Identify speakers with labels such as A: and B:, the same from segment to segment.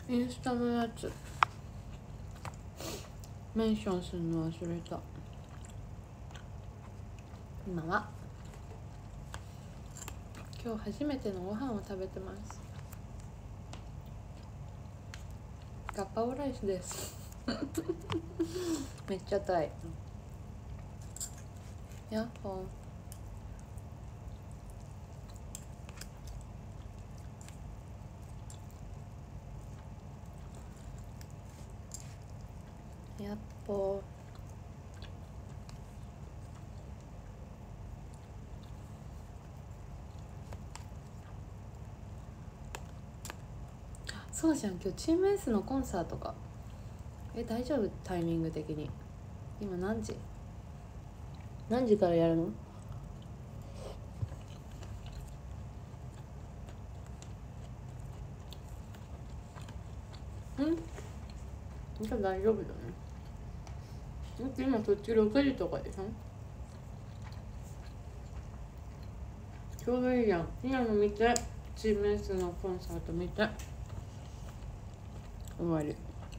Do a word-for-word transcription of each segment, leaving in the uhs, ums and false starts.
A: インスタのやつメンションするの忘れた。今は今日初めてのご飯を食べてます。ガパオライスですめっちゃタイ。やっほーやっほー。そうじゃん、今日チーム S のコンサートか。え、大丈夫？タイミング的に今何時？何時からやるの？ん？じゃあ大丈夫だね。だって今そっちろくじとかでしょ。ちょうどいいじゃん。今の見て、チーム S のコンサート見て終わり。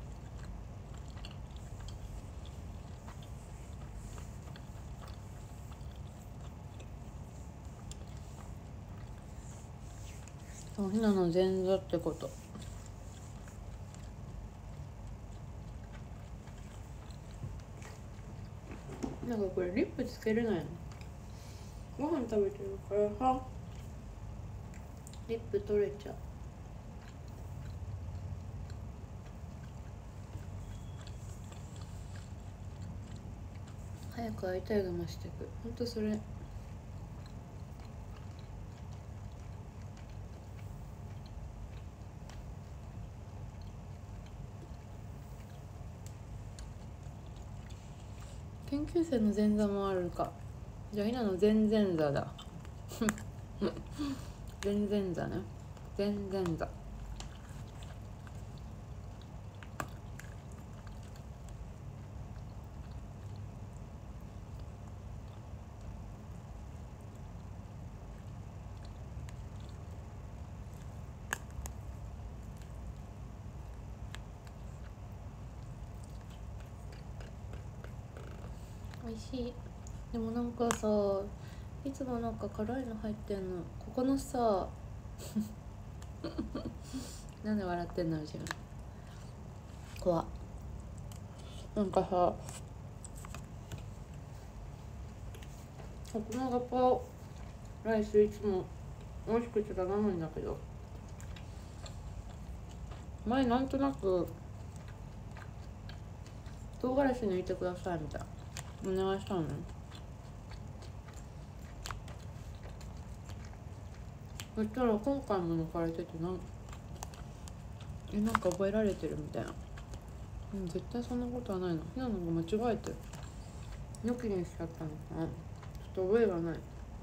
A: そうひなの前座ってこと。なんかこれリップつけれないの？ご飯食べてるからさリップ取れちゃう。早く会いたいが増してく。ほんとそれ。研究生の前座もあるか。じゃあひなの前々座だ前々座ね。前々座。美味しい。でもなんかさ、いつもなんか辛いの入ってんの。ここのさなんで笑ってんの自分。怖っ。なんかさ、このガパオライスいつも美味しくて頼むんだけど、前なんとなく唐辛子抜いてくださいみたいなお願いしたのね。そしたら今回も抜かれてて、なんえなんか覚えられてるみたいな。うん、絶対そんなことはないの。ひなのが間違えてニョキにしちゃったのかな。ちょっと覚えがない。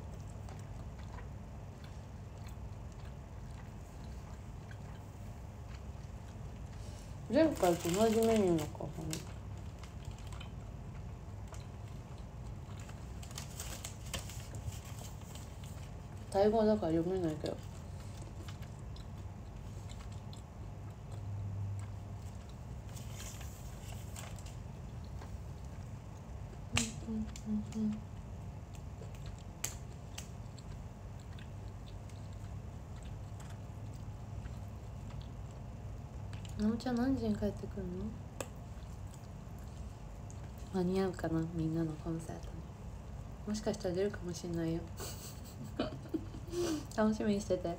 A: 前回と同じメニューのかな。タイ語だから読めないけど。うんうんうんうん。なおちゃん何時に帰ってくるの？間に合うかな、みんなのコンサートに。もしかしたら出るかもしれないよ楽しみにしてて。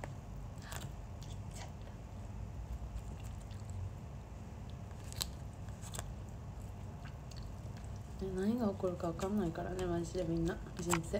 A: 何が起こるか分かんないからね、マジでみんな人生。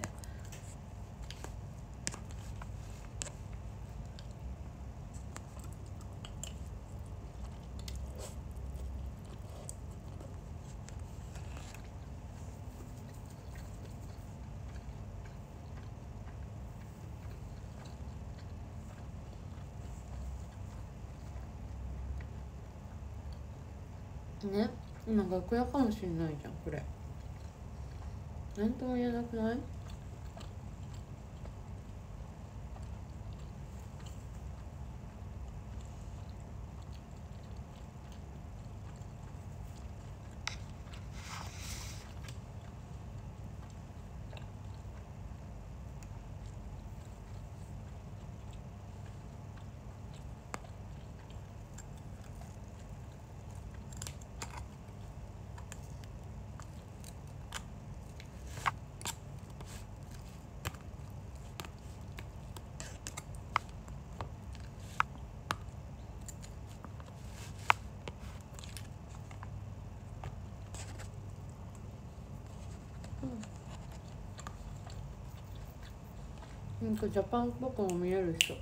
A: ね、今楽屋かもしれないじゃんこれ。なんとも言えなくない？ なんかジャパンっぽくも見えるしょ。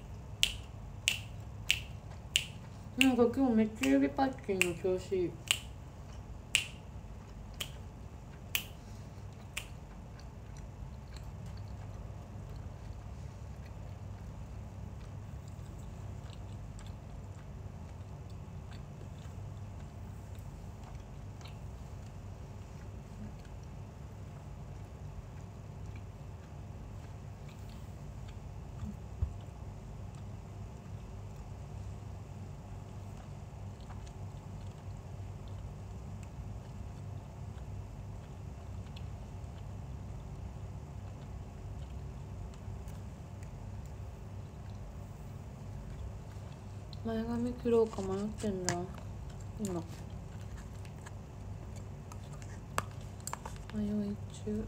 A: なんか今日めっちゃ指パッチンの調子いい。前髪切ろうか迷ってんだ今。迷い中。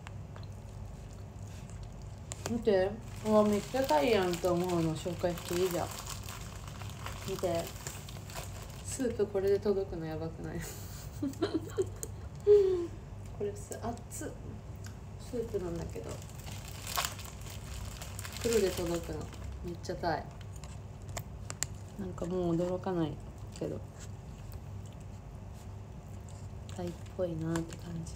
A: 見て、うわめっちゃタイやんと思うの紹介していいじゃん。見て、スープこれで届くのやばくない？これす熱っ。スープなんだけど黒で届くのめっちゃタイ。なんかもう驚かないけどタイっぽいなって感じ。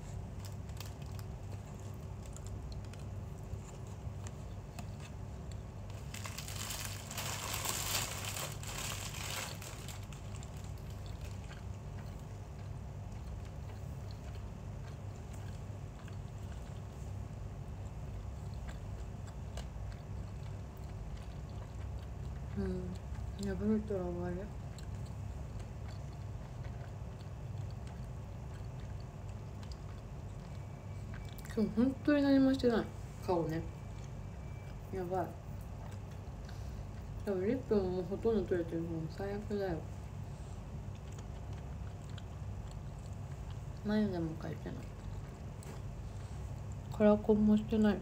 A: うん、破れたら終わり。今日本当に何もしてない。顔ねやばい。でもリップももうほとんど取れてる。もう最悪だよ。眉毛も描いてない。カラコンもしてない。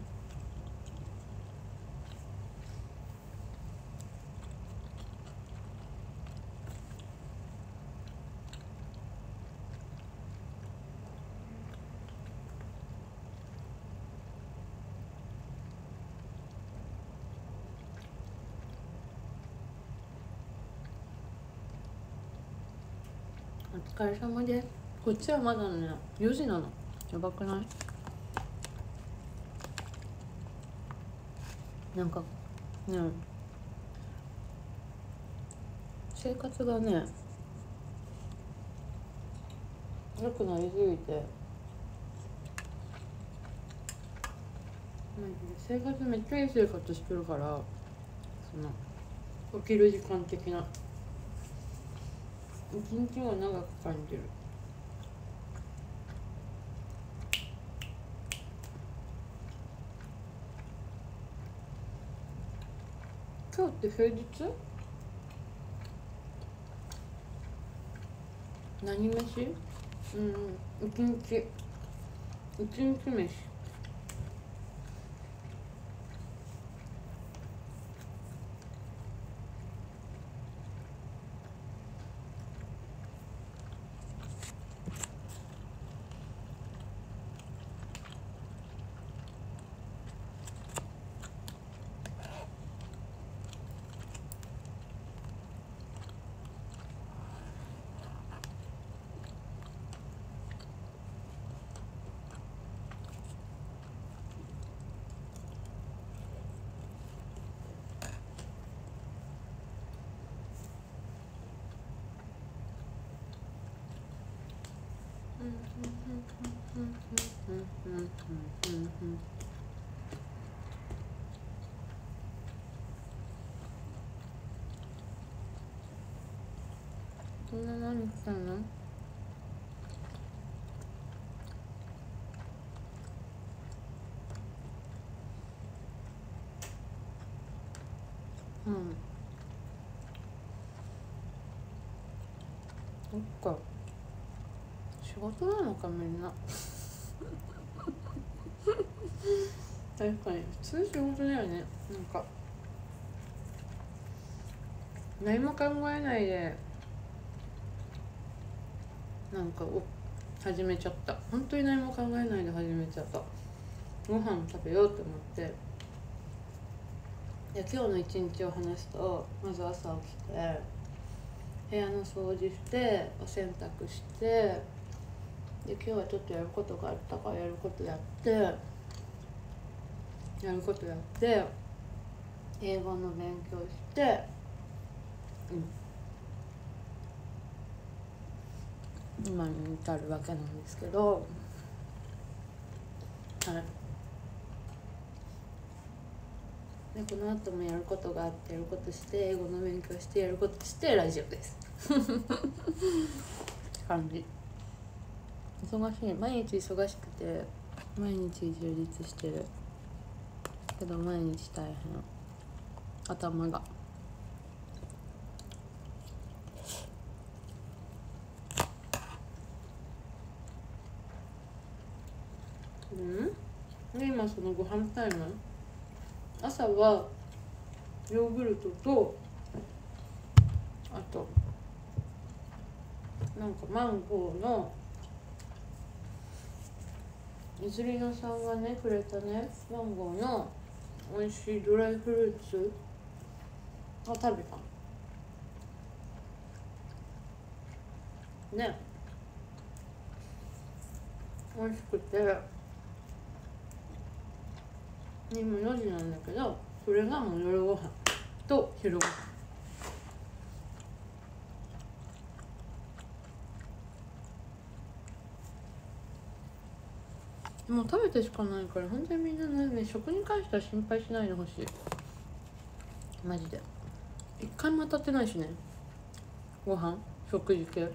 A: お疲れ様です。こっちはまだねよじなの。やばくない？なんかね生活がね良くなりすぎて、生活めっちゃいい生活してるから、その起きる時間的な一日は長く感じる。今日って平日？何飯？うん一日一日飯。こんな何したの？うん。そっか。仕事なのかみんな。確かに普通仕事だよね。なんか何も考えないでなんかお始めちゃった。本当に何も考えないで始めちゃった。ご飯食べようと思ってで今日の一日を話すと、まず朝起きて部屋の掃除してお洗濯して、で今日はちょっとやることがあったからやることやってやることやって英語の勉強して、うん、今に至るわけなんですけど、はい。でこの後もやることがあってやることして英語の勉強してやることしてラジオです感じ。忙しい、毎日忙しくて毎日充実してるけど毎日大変、頭がうんで今そのご飯タイム、朝はヨーグルトとあとなんかマンゴーのゆずりのさんがねくれたねマンゴーの美味しいドライフルーツを食べたね。美味しくて今よじなんだけど、それがもう夜ご飯と昼ご飯。もう食べてしかないから、本当にみんなね、食に関しては心配しないでほしい。マジで一回も当たってないしね、ご飯食事系。うん、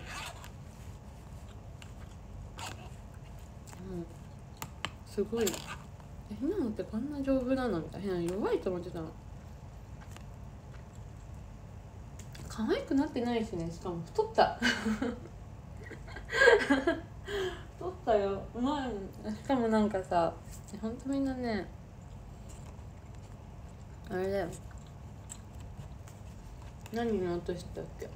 A: すごい。え、ひなのってこんな丈夫なのみたいな、弱いと思ってたの。可愛くなってないしね、しかも太った太ったよ、うまい。しかもなんかさ、ほんとみんなねあれだよ、何見落としたっけ、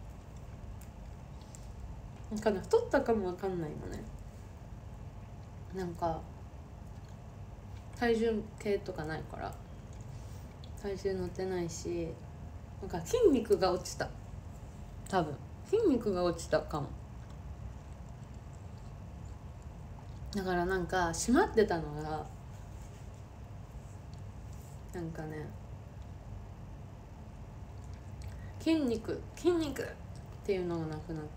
A: なんかね、太ったかもわかんないのね。なんか体重計とかないから体重乗ってないし、なんか筋肉が落ちた、多分筋肉が落ちたかも。だからなんか締まってたのがなんかね、筋肉筋肉っていうのがなくなった。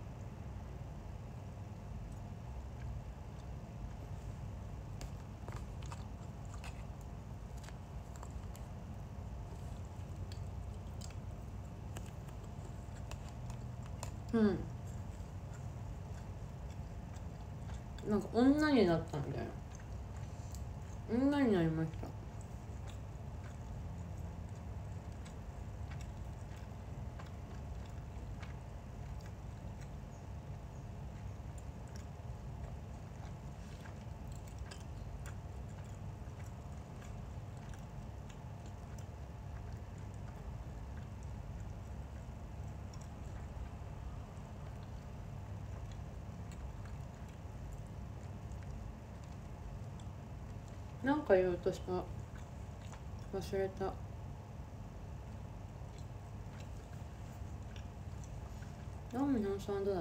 A: うん、なんか女になったみたいな、女になりました。なんか言おうとした忘れた。青海のさんはどうだった？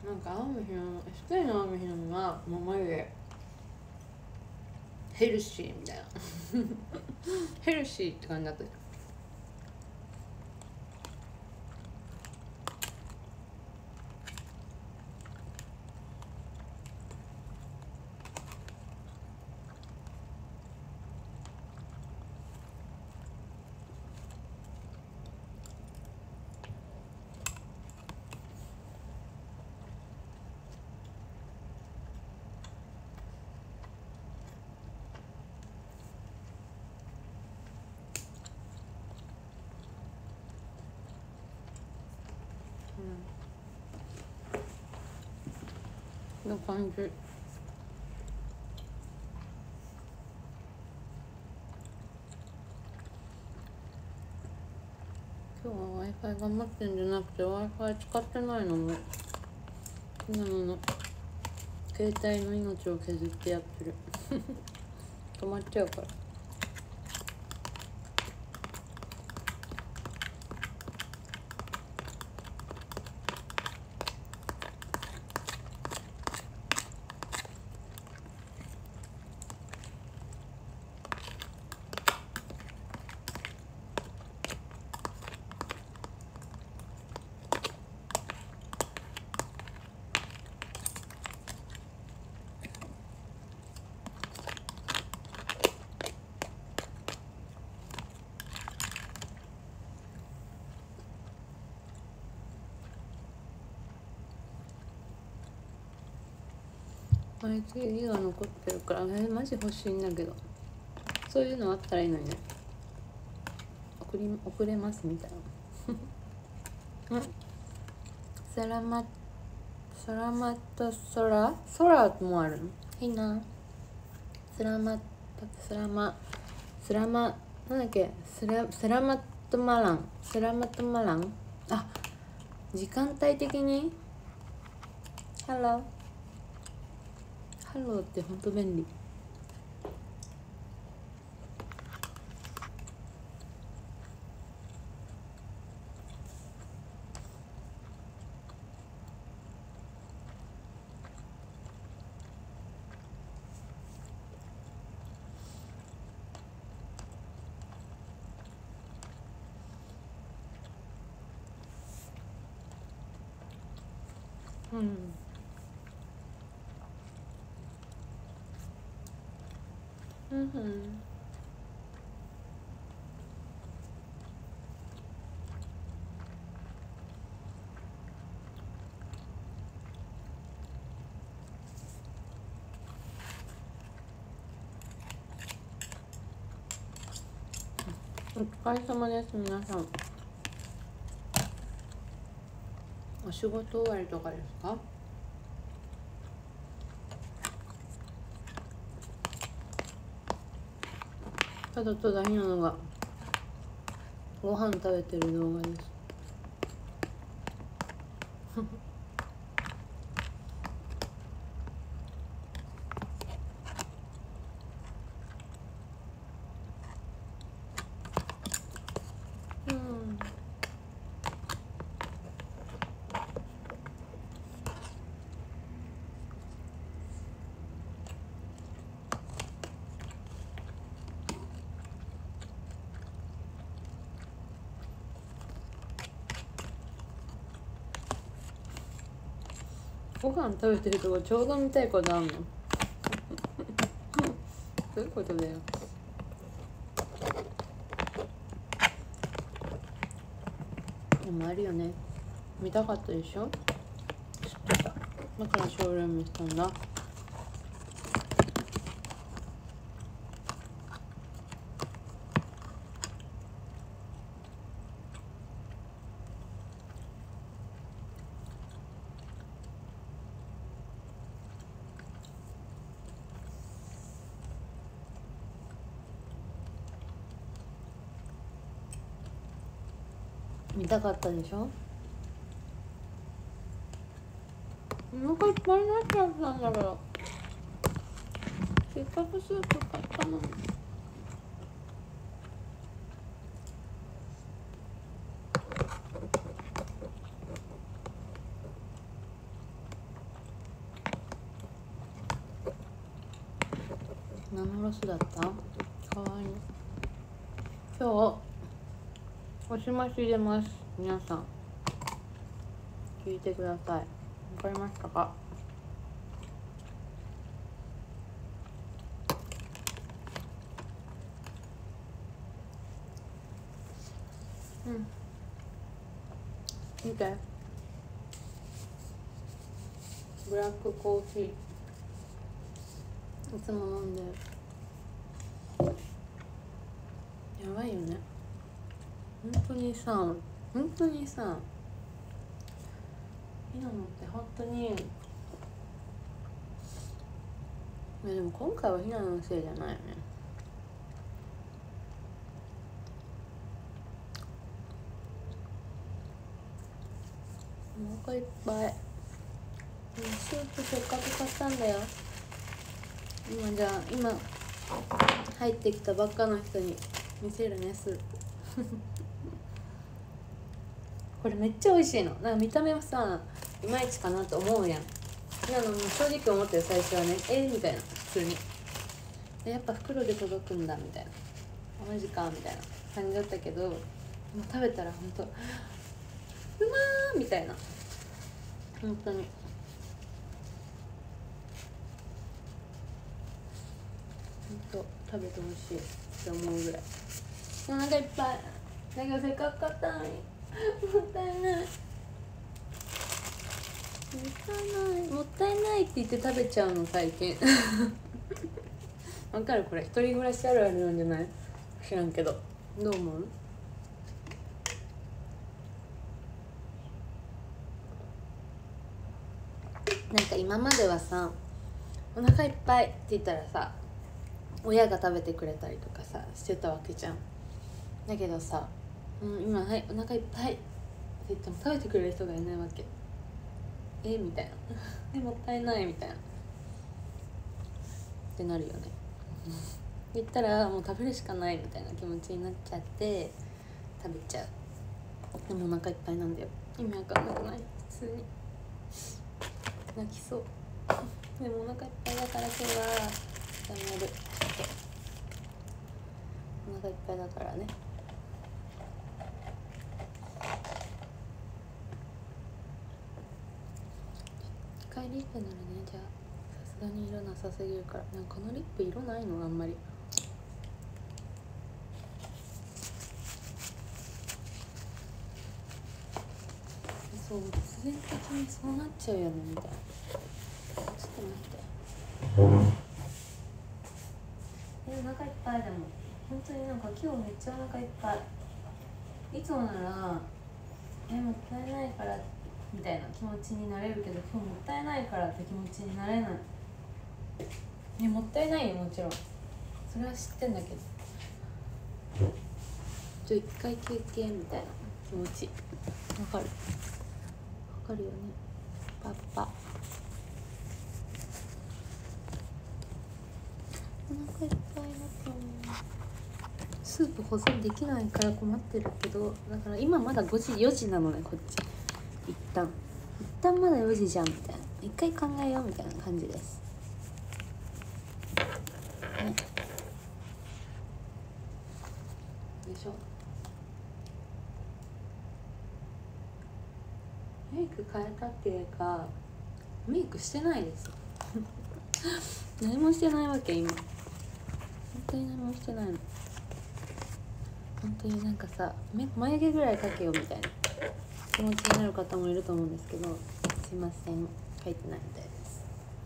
A: なんか青海ひなの エスケー の青海ひなのはもう眉毛ヘルシーみたいなヘルシーって感じだった。こんな感じ。今日は Wi-Fi 頑張ってんじゃなくて Wi-Fi 使ってないのもひなのの携帯の命を削ってやってる止まっちゃうから。 毎月が残ってるから、えマジ欲しいんだけど、そういうのあったらいいのにね。送り送れますみたいな。うんサラマサラマットソラソラもあるのいいな。スラマスラマスラマなんだっけスラスラマットマランスラマットマランあ時間帯的にハローハローってほんと便利。うんうんうんお疲れ様です皆さん。お仕事終わりとかですか？ただただひなのがご飯食べてる動画です。うんご飯食べてるとこちょうど見たいことあんの？どういうことだよ。でもあるよね。見たかったでしょ？知ってた。だからショールームしたんだ。見たかったでしょ？お腹いっぱいになっちゃったんだけど、せっかくスープ買ったのに。何のロスだった？かわいい。今日おしまし入れます。皆さん聞いてください。わかりましたか？うん見て、ブラックコーヒーいつも飲んでる。やばいよね。本当にさ本当にさひなのって本当に、いやでも今回はひなののせいじゃないよね。お腹いっぱい。スープせっかく買ったんだよ。今じゃあ今入ってきたばっかの人に見せるね、スープ。これめっちゃ美味しいの。なんか見た目はさいまいちかなと思うやん。なのも正直思ってる最初はね、えー、みたいな、普通にでやっぱ袋で届くんだみたいな、マジかみたいな感じだったけど、もう食べたらほんとうまーみたいな、本当にほんと食べてほしいって思うぐらい。お腹いっぱいだけどせっかく買ったのにもったいない。もったいない。ももったいないって言って食べちゃうの最近わかる？これ一人暮らしあるあるなんじゃない？知らんけどどう思う？なんか今まではさ、お腹いっぱいって言ったらさ、親が食べてくれたりとかさしてたわけじゃん。だけどさ、うん、今はいお腹いっぱいって言っても食べてくれる人がいないわけ。えみたいなえもったいないみたいなってなるよね言ったらもう食べるしかないみたいな気持ちになっちゃって食べちゃう。でもお腹いっぱいなんだよ。意味わかんなくない？普通に泣きそうでもお腹いっぱいだから今日はやめる。お腹いっぱいだからね。赤いリップならね、じゃあさすがに色なさすぎるから。なんかこのリップ色ないのあんまり。そう必然的にそうなっちゃうよねみたいな。ちょっと待ってえお腹いっぱいでも本当になんか今日めっちゃお腹いっぱい。いつもならえもったいないからみたいな気持ちになれるけど、今日もったいないからって気持ちになれない。ね、もったいないよもちろんそれは知ってんだけど、ちょ一回休憩みたいな気持ちわかる？わかるよねパパ。お腹いっぱいだとスープ保存できないから困ってるけど、だから今まだごじよじなのねこっち。一旦一旦まだよじじゃんみたいな、一回考えようみたいな感じですね。でしょ。メイク変えたっていうかメイクしてないです何もしてないわけ今。本当に何もしてないの。本当になんかさ眉毛ぐらい描けよみたいな気持ちになる方もいると思うんですけど、すいません描いてないみたいです。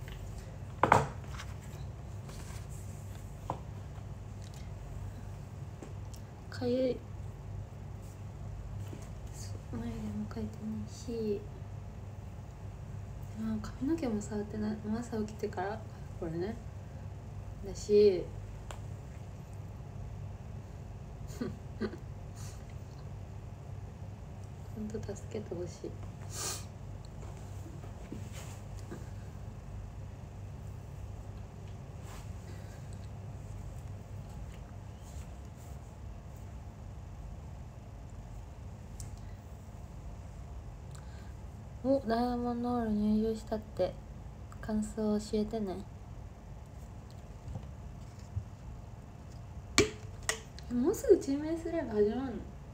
A: かゆい。眉毛も描いてないし、まあ、髪の毛も触ってない。朝起きてからこれねだしほんと助けてほしい。お、ダイヤモンドホール入場したって感想を教えてね。もうすぐチーム S ライブ始まるの？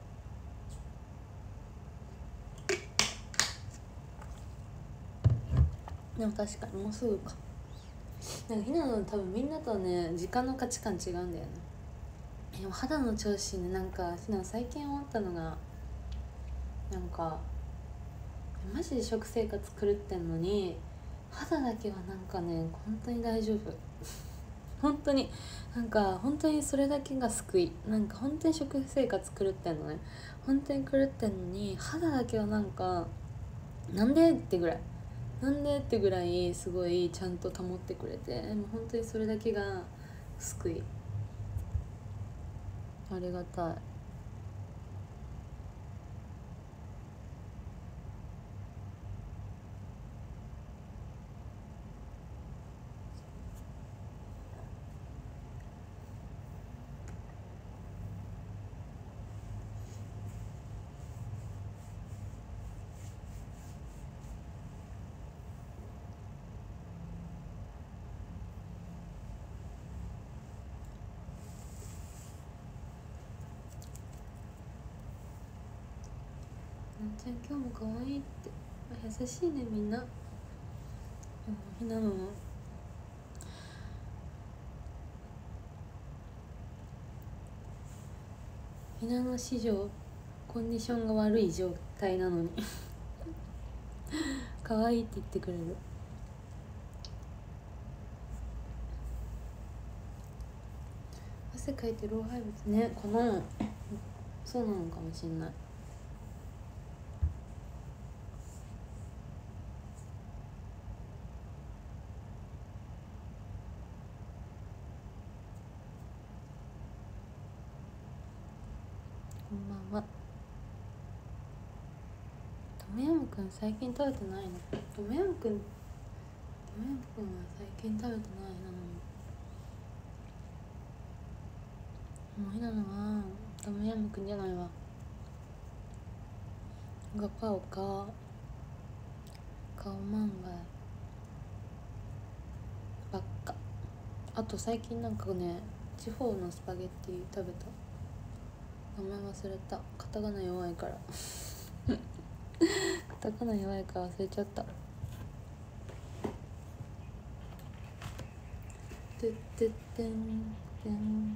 A: でも確かにもうすぐか。なんかひなの多分みんなとね時間の価値観違うんだよね。でも肌の調子ね、なんかひな最近思ったのが、なんかマジで食生活狂ってんのに肌だけはなんかね本当に大丈夫本当になんか本当にそれだけが救い。なんか本当に食生活狂ってんのね、本当に狂ってんのに肌だけはなんかなんでってぐらいなんでってぐらいすごいちゃんと保ってくれて、もう本当にそれだけが救い。ありがたい。ちゃん今日も可愛いって優しいねみんな。ひなのひなの史上コンディションが悪い状態なのに可愛いって言ってくれる。 汗かいて老廃物ね、このそうなのかもしんない。こんばんは。トムヤムくん最近食べてないの？トムヤムくんトムヤムくんは最近食べてないな。もうひなのはトムヤムくんじゃないわ。ガパオかカオマンガイばっか。あと最近なんかね、地方のスパゲッティ食べた。名前忘れた。カタカナ弱いからカタカナ弱いから忘れちゃった。てってってんてん。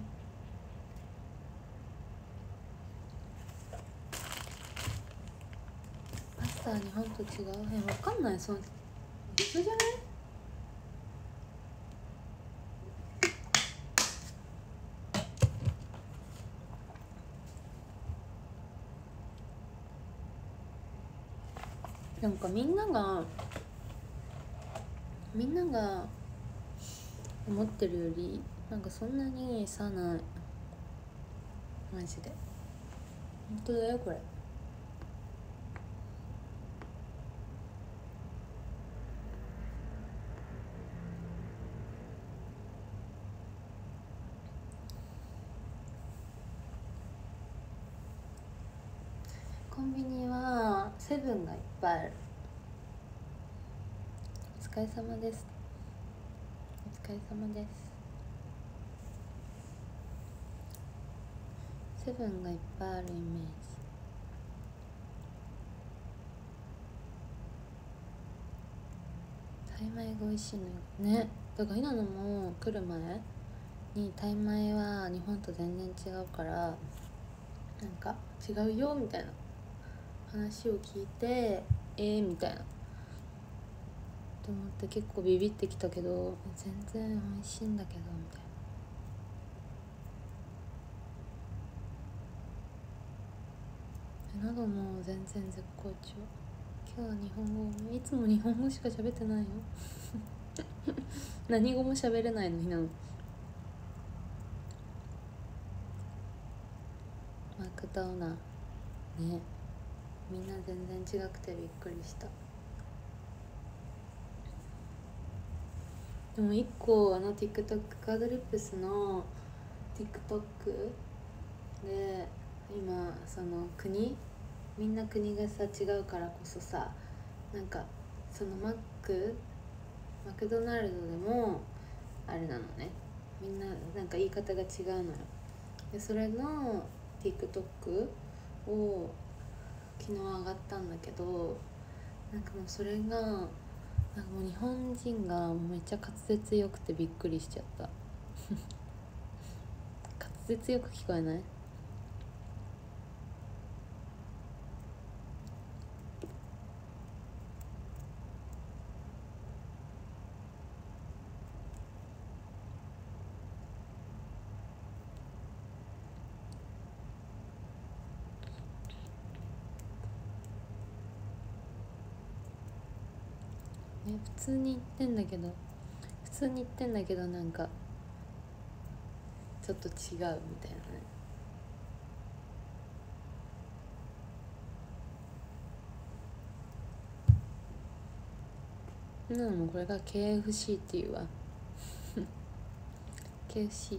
A: パスタは日本と違う？え、わかんない。そう一緒じゃない？なんかみんながみんなが思ってるよりなんかそんなに差ない。マジで本当だよこれ。コンビニはセブンがいっぱいある。お疲れ様です。お疲れ様です。セブンがいっぱいあるイメージ。タイ米が美味しいのよね。だからひなのも来る前にタイ米は日本と全然違うからなんか違うよみたいな話を聞いてえーみたいなと思って結構ビビってきたけど全然美味しいんだけどみたいな。なども全然絶好調。今日は日本語いつも日本語しか喋ってないよ何語も喋れないのひなの。マクドナね、みんな全然違くてびっくりした。でも一個あの TikTok カードリップスの TikTok で今その国みんな国がさ違うからこそさなんかそのマックマクドナルドでもあれなのね、みんななんか言い方が違うのよ。でそれの TikTok を昨日上がったんだけどなんかもうそれがなんかもう日本人がめっちゃ滑舌よくてびっくりしちゃった滑舌よく聞こえない？ね、普通に言ってんだけど普通に言ってんだけどなんかちょっと違うみたいなね。なのもこれが ケーエフシー っていうわケーエフシー。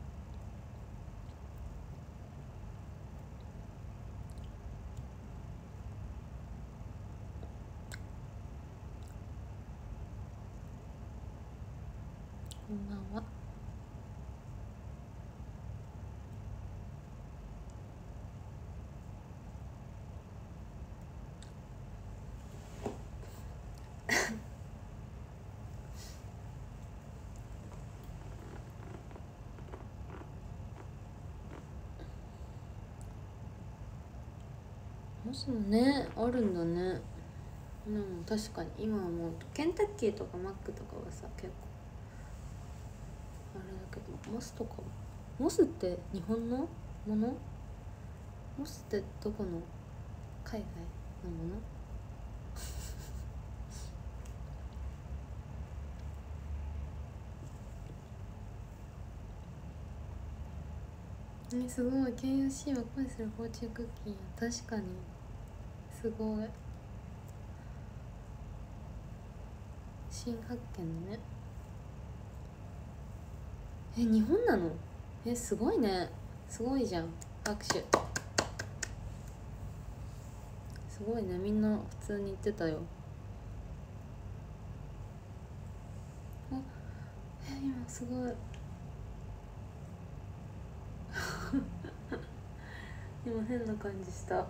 A: こんばんは。モスもねあるんだね。うん、確かに今はもうケンタッキーとかマックとかはさ結構あれだけどモスとかもモスって日本のもの？モスってどこの海外のもの？え、すごい。 ケーエフシー は恋するフォーチュンクッキーや。確かにすごい新発見ね。え、日本なの？え、すごいね。すごいじゃん。握手。すごいね。みんな普通に言ってたよ。あ、え、今すごい今変な感じした。あ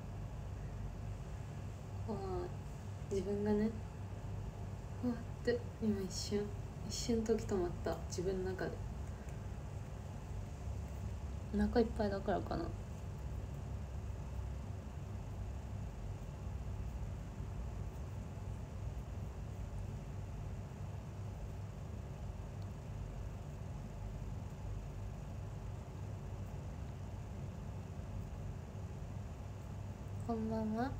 A: あ、自分がね、ふわって今一瞬一瞬時止まった。自分の中でお腹いっぱいだからかな。こんばんは。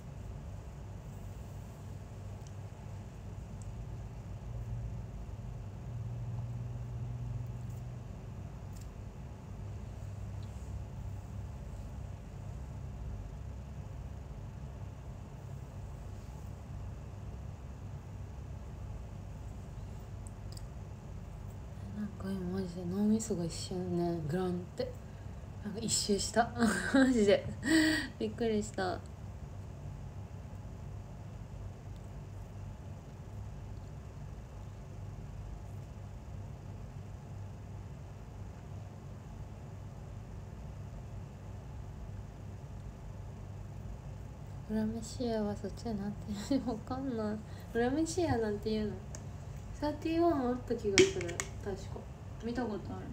A: なんか今マジで脳みそが一瞬ねグランってなんか一周したマジでびっくりした。裏飯屋はそっちなんてわかんない。裏飯屋なんていうのサーティワンあった気がする。確か見たことある。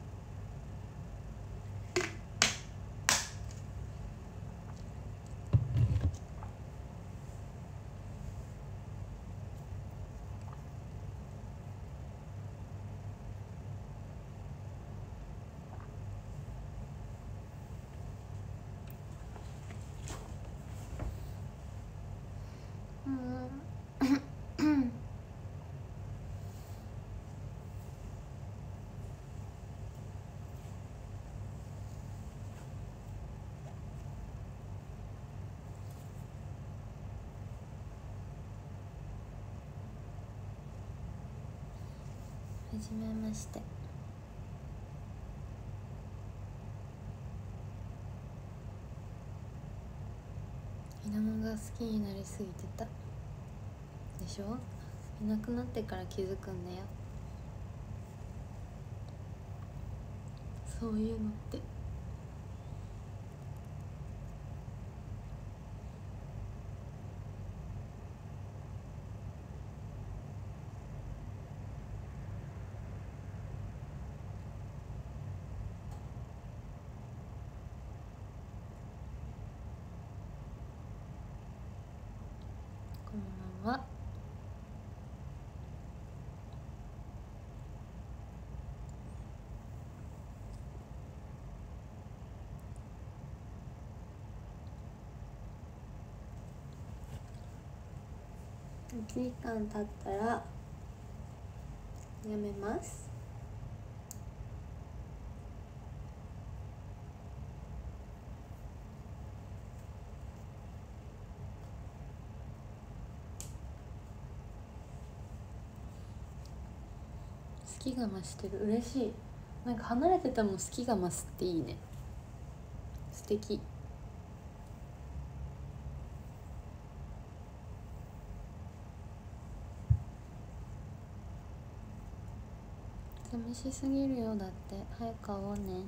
A: はじめまして。稲野が好きになりすぎてたでしょ。いなくなってから気づくんだよ、そういうのって。こんばんは。いちじかん経ったらやめます。好きが増してる。嬉しい。なんか離れてても好きが増すっていいね。素敵。寂しすぎるよ。だって早く会おうね。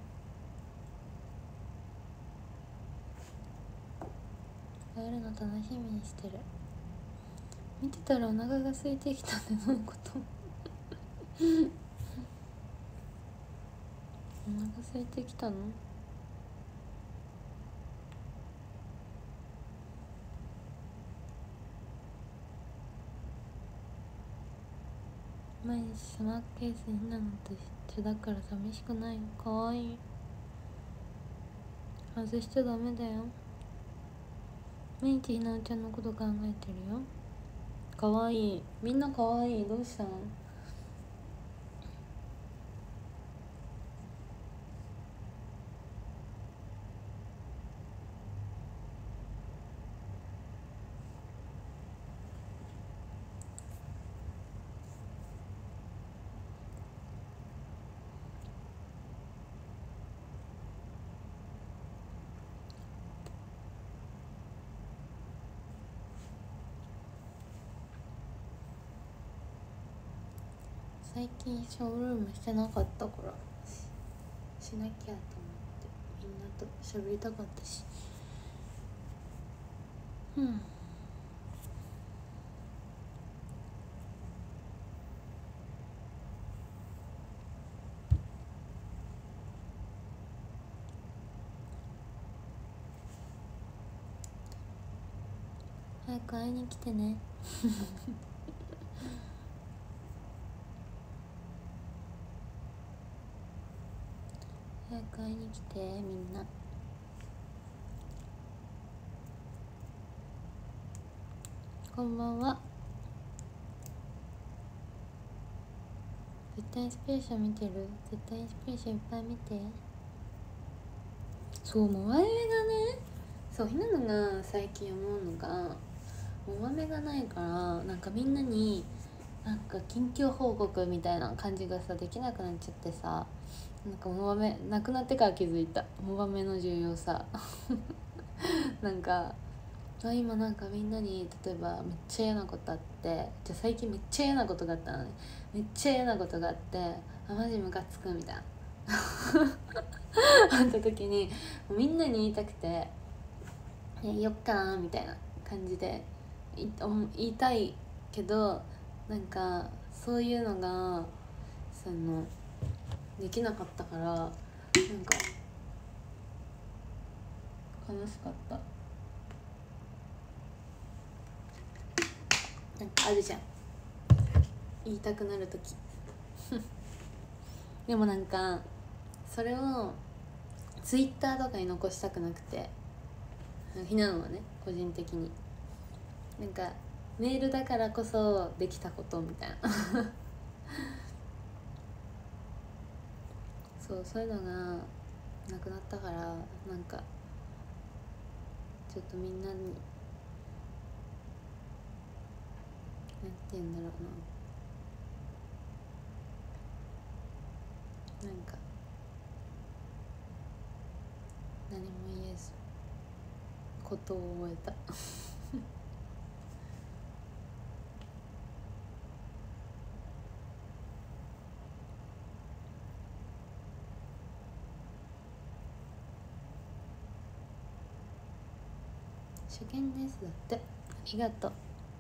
A: 会えるの楽しみにしてる。見てたらお腹が空いてきたってどういうことお腹空いてきたの？毎日スマートケースになのと一緒だから寂しくないよ。かわいい。外しちゃダメだよ。毎日ひなおちゃんのこと考えてるよ。かわいい。みんなかわいい。どうしたの？最近ショールームしてなかったからしなきゃと思ってみんなと喋りたかったし。うん早く会いに来てね早く会いに来てみんな。こんばんは。絶対インスピレーション見てる？絶対インスピレーションいっぱい見て。そうモバメがね、そうひなのが最近思うのがモバメがないから、なんかみんなになんか近況報告みたいな感じがさできなくなっちゃってさ、なんかモバメなくなってから気づいたモバメの重要さなんかあ今なんかみんなに例えばめっちゃ嫌なことあって、じゃあ最近めっちゃ嫌なことがあったのね。めっちゃ嫌なことがあってあマジムカつくみたいなあった時にみんなに言いたくて「言おっかな」みたいな感じで言いたいけど、なんかそういうのがそのできなかったからなんか悲しかった。なんかあるじゃん言いたくなる時でもなんかそれをツイッターとかに残したくなくて、ひなのはね個人的になんかメールだからこそできたことみたいなそうそういうのがなくなったから、なんかちょっとみんなになんて言うんだろうな、なんか何も言えずことを覚えた初見ですだって。ありがとう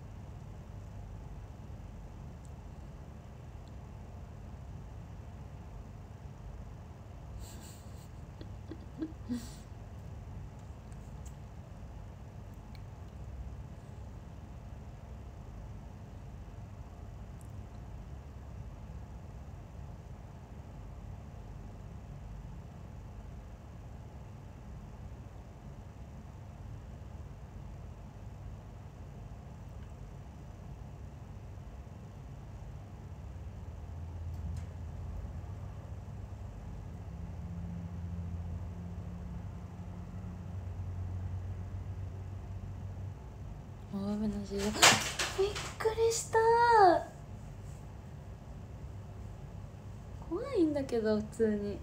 A: 大雨の授業びっくりした。怖いんだけど普通に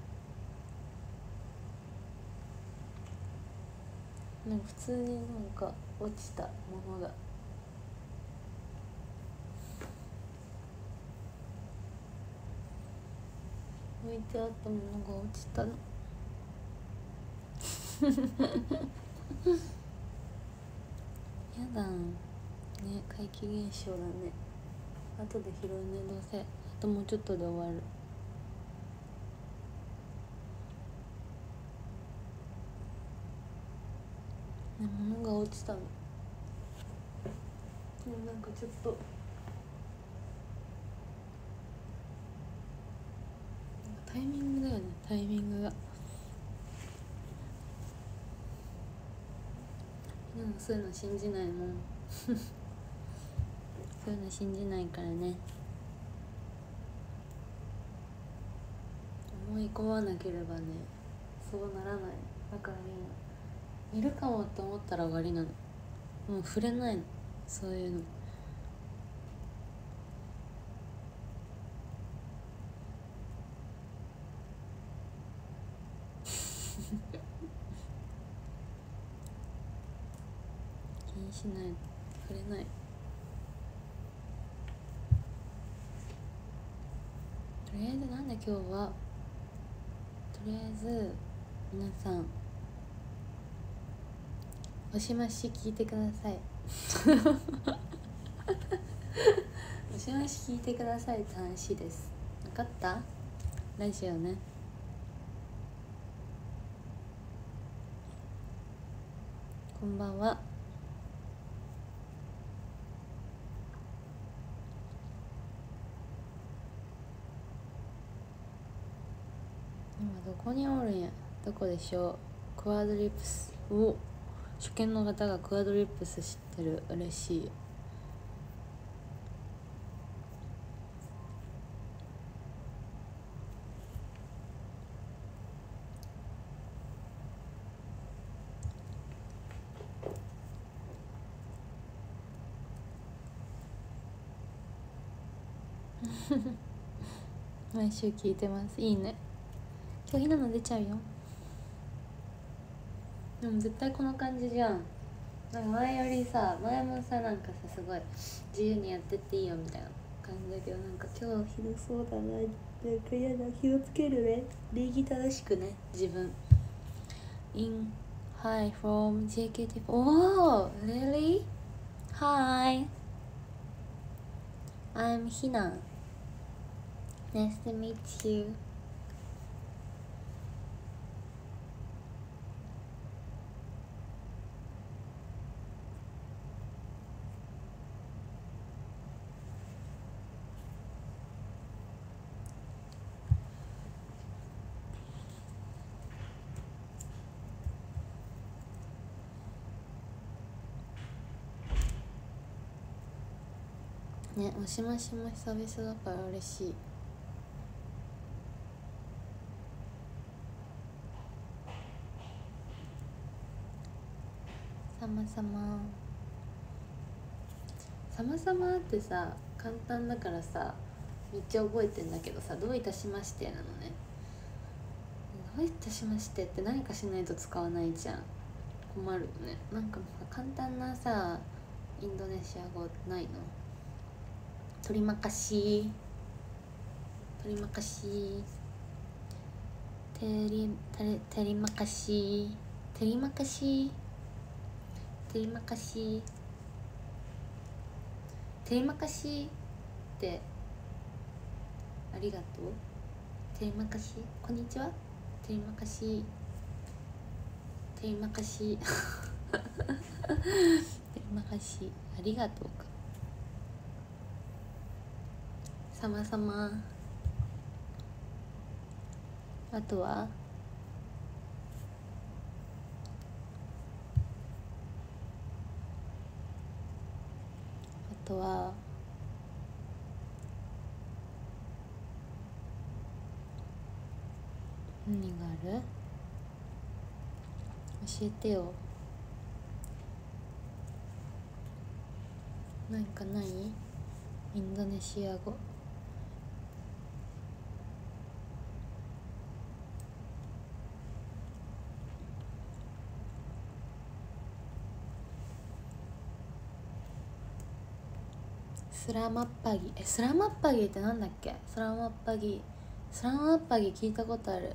A: なんか普通になんか落ちたものが置いてあったものが落ちたのやだね、怪奇現象だね。後で拾うね。どうせあともうちょっとで終わる。ね、物が落ちたの。なんかちょっとタイミングだよね、タイミングが。でもそういうの信じないもんそういうの信じないからね。思い込まなければね、そうならない。だからいいの、いるかもと思ったら終わりなの。もう触れないの、そういうの気にしないの、触れない。とりあえずなんで今日は、とりあえず皆さんおしまし聞いてくださいおしまし聞いてくださいって話です。分かった？ラジオね。こんばんは。今どこにおるんや。どこでしょう。クワドリップス。お、初見の方がクワドリップス知ってる。嬉しい。毎週聞いてます。いいね。今日ひなの出ちゃうよ。でも絶対この感じじゃん。なんか前よりさ、前もさ、なんかさ、すごい自由にやってっていいよみたいな感じだけど、なんか今日ひどそうだな、なんか嫌だ、気をつけるね、礼儀正しくね、自分。 In Hi from ジェイケーティーフォー。 Oh really? Hi, I'm Hina. Nice to meet you. ね、おしましも久々だから嬉しい。さまさまさまさまってさ、簡単だからさめっちゃ覚えてんだけどさ、どういたしましてなのね。どういたしましてって何かしないと使わないじゃん。困るよね。なんか簡単なさインドネシア語ないの？取りまかし、取りまかし、てりたれてりまかし、てりまかし、てりまかし、てりまかしってありがとう。てりまかし、こんにちは。てりまかし、てりまかし、てりまかし、ありがとうか。さまさま。あとはあとは何がある？教えてよ。なんかない？インドネシア語。スラマッパギ。え、スラマッパギってなんだっけ？スラマッパギ。スラマッパギ聞いたことある。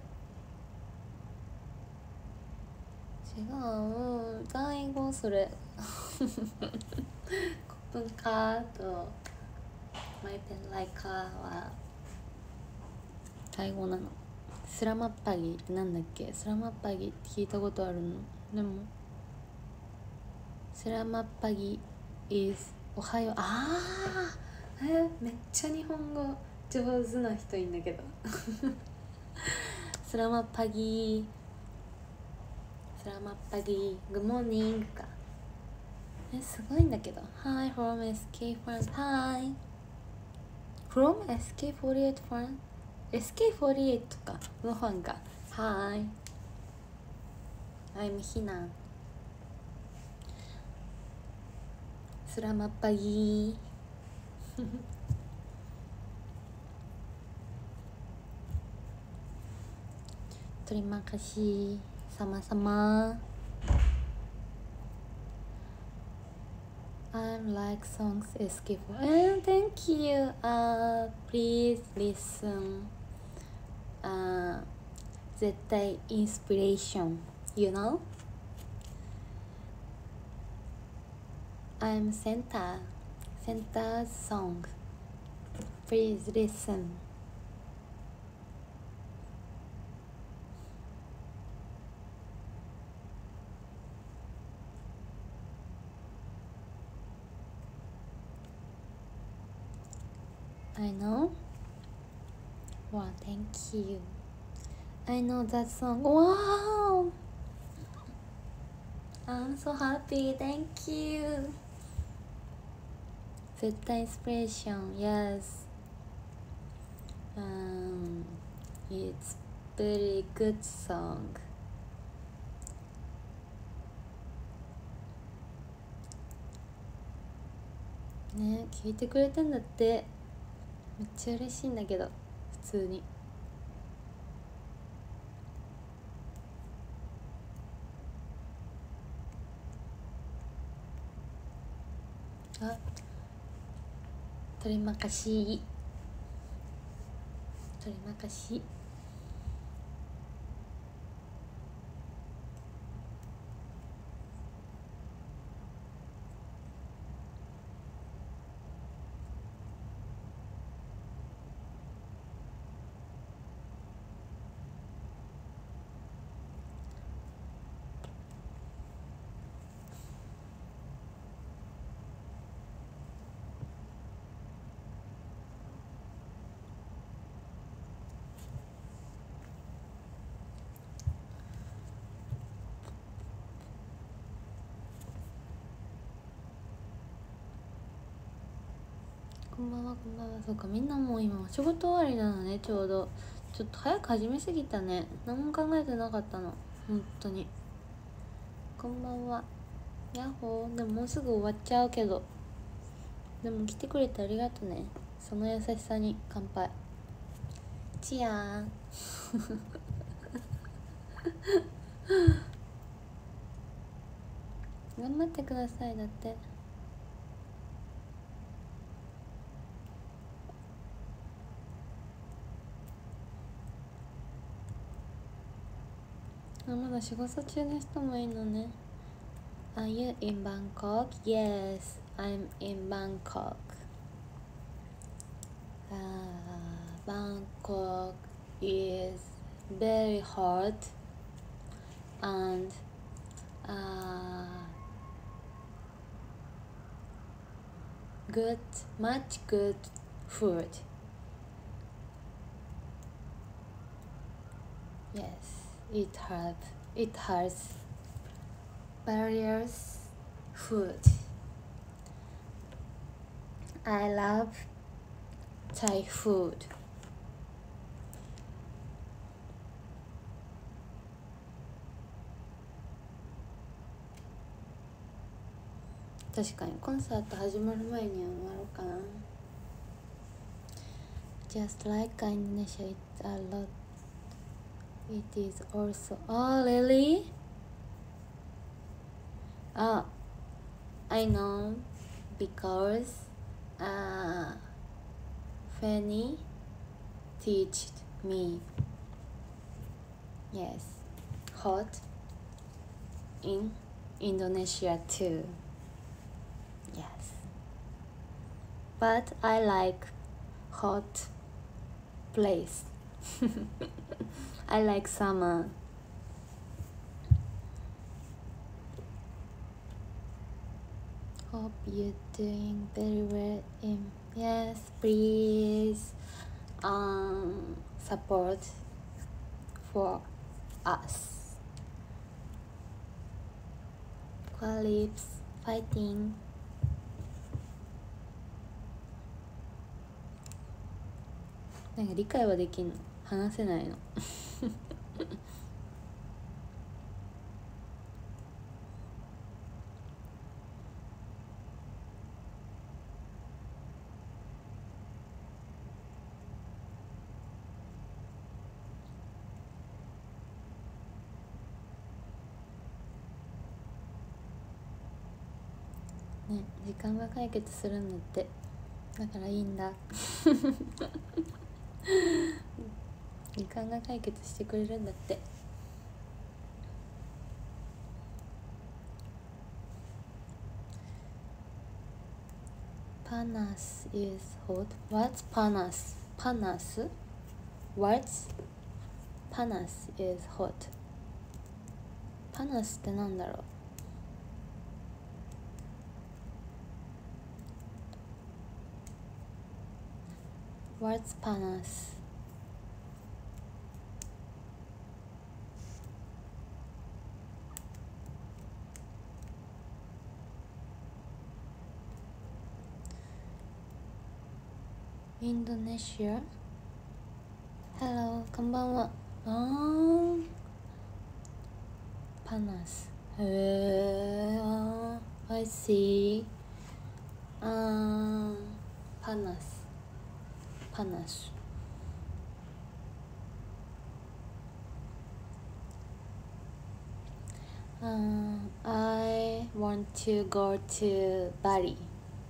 A: 違う、タイ語それ。コップンカーとマイペンライカーはタイ語なの。スラマッパギってなんだっけ？スラマッパギって聞いたことあるの。でもスラマッパギ is おはよう。あー、えー、めっちゃ日本語上手な人いんだけど Selamat pagi. Selamat pagi. Good morning か。え、すごいんだけど。Hi from エスケー fans. Hi. From エスケーフォーティーエイト fan? エスケーフォーティーエイト かのファンか。Hi. I'm Hina. Selamat pagi. Terima kasih. Sama-sama. I'm like songsエスケーフォーティーエイト. And thank you. Uh, please listen. Uh, 絶対インスピレーション You know? I'm center. Center song. Please listen. I know. Wow, thank you. I know that song. Wow! I'm so happy. Thank you. 絶対インスピレーション Yes. Um, it's very good song. ね、聞いてくれてんだって。めっちゃ嬉しいんだけど、普通に。あ、terima kasih. Terima kasih.こんばんは、こんばんは。そうか、みんなもう今仕事終わりなのね、ちょうど。ちょっと早く始めすぎたね。何も考えてなかったの、本当に。こんばんは。ヤッホー。でももうすぐ終わっちゃうけど、でも来てくれてありがとね。その優しさに乾杯。チアー頑張ってください。だってあ、まだ仕事中の人もいいのね。Are you in Bangkok? Yes, I'm in Bangkok. Uh, Bangkok is very hot and uh, good, much good food. Yes, it has it has various food. I love Thai food. 確かにコンサート始まる前には終わろうかな。Just like Indonesia, it's a lot. It is also. Oh, really? Oh, I know because uh, Fanny taught me. Yes, hot in Indonesia too. Yes, but I like hot place. I like summer. Hope you're doing very well. In yes, please um support
B: for us. Qualips fighting. なんか理解はできんの、話せないのね、時間が解決するんだって。だからいいんだ時間が解決してくれるんだって。Panas is hot. What's panas? Panas? What's panas is hot? Panas ってなんだろう。What's panas? Indonesia? Hello, こんばんは。あー、Panas。へー、あー、I see。あー、Panas。Panas。Uh, I want to go to Bali.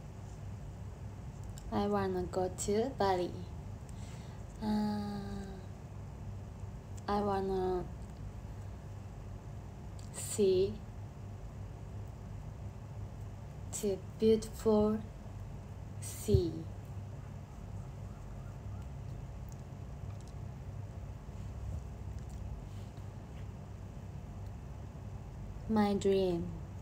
B: I wanna go to Bali. Uh, I wanna see to beautiful sea. My dream.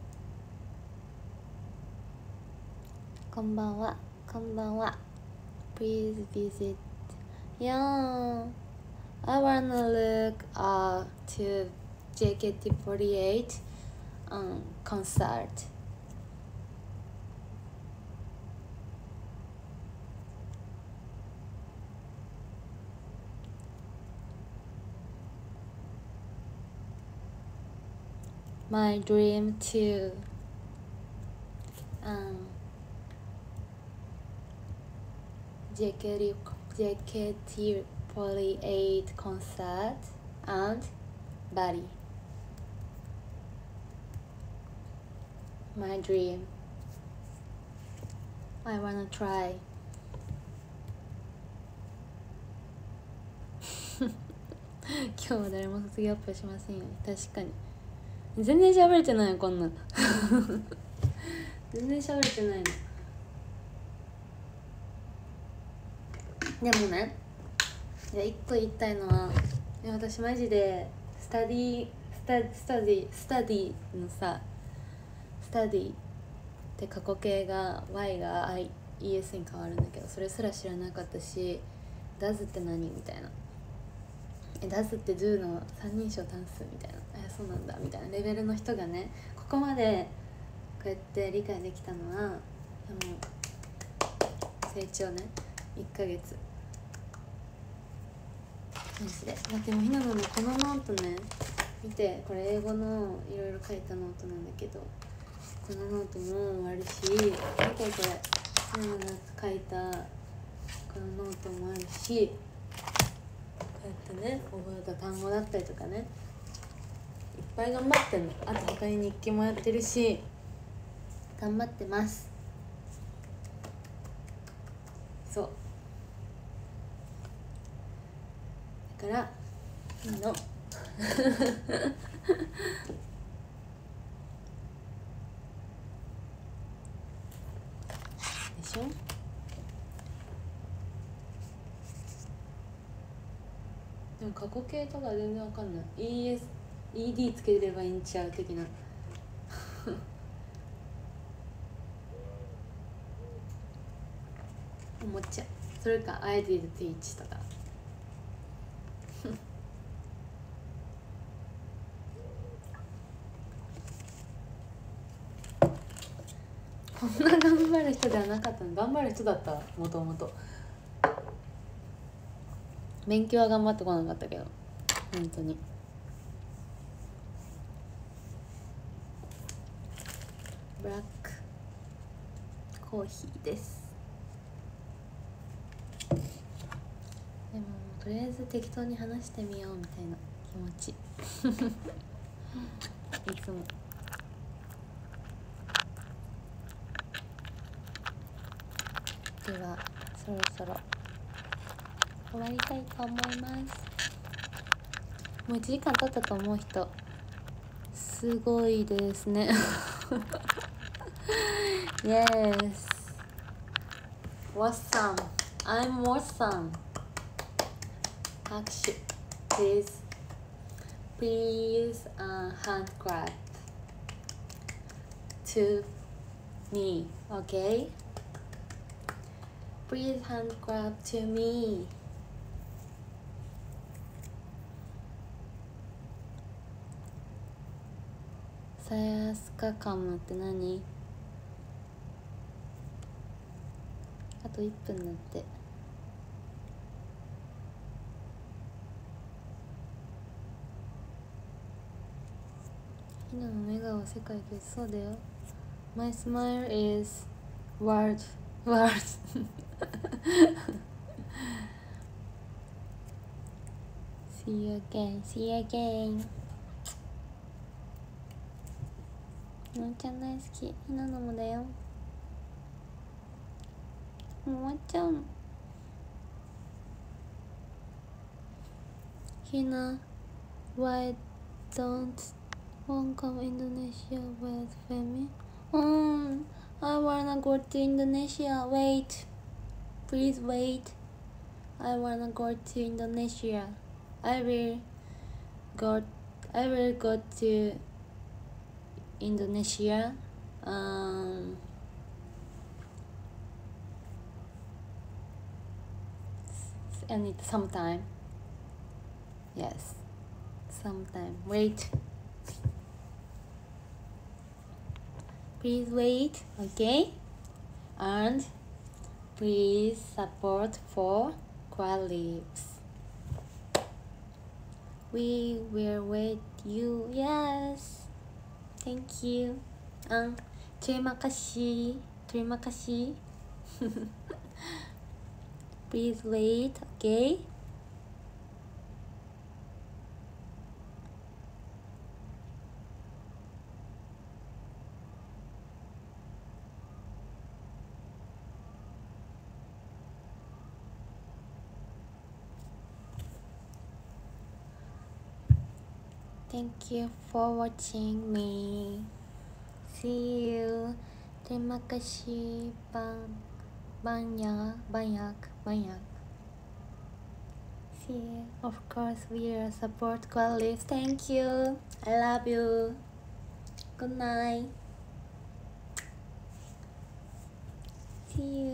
B: こんばんは。こんばんは。Please visit. Yeah. I wanna look uh, to J K T forty-eight um, concert. My dream to um, J K T forty-eight concert and Bali. My dream. I wanna try. 今日は誰も卒業アップしませんよ。確かに全然喋れてないよこんなん全然喋れてないの。でもね、いや一個言いたいのは、いや私マジでスタディスタスタディスタディのさ、スタディって過去形が Y が イーエス に変わるんだけど、それすら知らなかったし、does って何みたいな、え does って do の三人称単数みたいな、えそうなんだみたいなレベルの人がね、ここまでこうやって理解できたのは、もう成長ね、いっかげつマジで。だってもうひなのね、このノートね見て、これ英語のいろいろ書いたノートなんだけど、このノートもあるし、見てこれひなのが書いたこのノートもあるし、こうやってね覚えた単語だったりとかね、いっぱい頑張ってんの。あと他に日記もやってるし、頑張ってます。そうだからいいのでしょ。でも過去形とか全然わかんない。 イーエス、イーディー つければいいんちゃう的な思っちゃう。それか I did teach とかこんな頑張る人ではなかったの。頑張る人だった、もともと。勉強は頑張ってこなかったけど、本当に。ブラックコーヒーです。でもとりあえず適当に話してみようみたいな気持ちいつも。ではそろそろ終わりたいと思います。もういちじかん経ったと思う人すごいですねYes, awesome. I'm awesome. 拍手 please please、uh, hand clap to me, okay? Please hand clap to me. さやすかカムって何？あといっぷんだって。ひなの笑顔は世界でそうだよ。My smile is world world See you again, see you again. ひなちゃん大好き。ひなのもだよ。もう終わっちゃうの。ひな Why don't one come Indonesia with Femi? Um, I wanna go to Indonesia. Wait, please wait. I wanna go to Indonesia. I will go. I will go to Indonesia. Um. I need some time. Yes, some time. Wait. Please wait, okay? And please support for Quiet Lives. We will wait you. Yes. Thank you. Um, terima kasih. Terima kasih. Please wait, okay? Thank you for watching me. See you. Terima kasih bang banyak banyak banyak. See you. Of course we will support Quiet Lives. Thank you. I love you. Good night. See you.